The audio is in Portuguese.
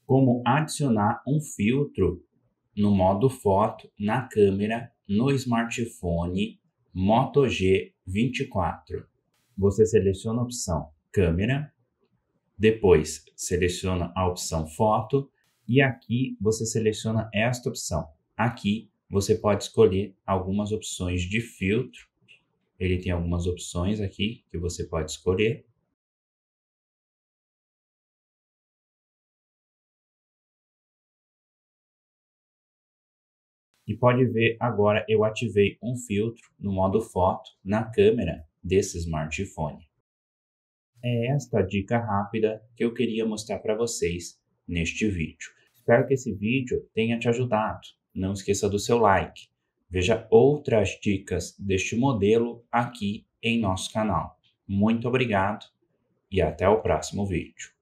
como adicionar um filtro no modo foto na câmera no smartphone Moto G24. Você seleciona a opção câmera, depois seleciona a opção foto e aqui você seleciona esta opção. Aqui você pode escolher algumas opções de filtro. Ele tem algumas opções aqui que você pode escolher. E pode ver agora eu ativei um filtro no modo foto na câmera desse smartphone. É esta a dica rápida que eu queria mostrar para vocês neste vídeo. Espero que esse vídeo tenha te ajudado. Não esqueça do seu like. Veja outras dicas deste modelo aqui em nosso canal. Muito obrigado e até o próximo vídeo.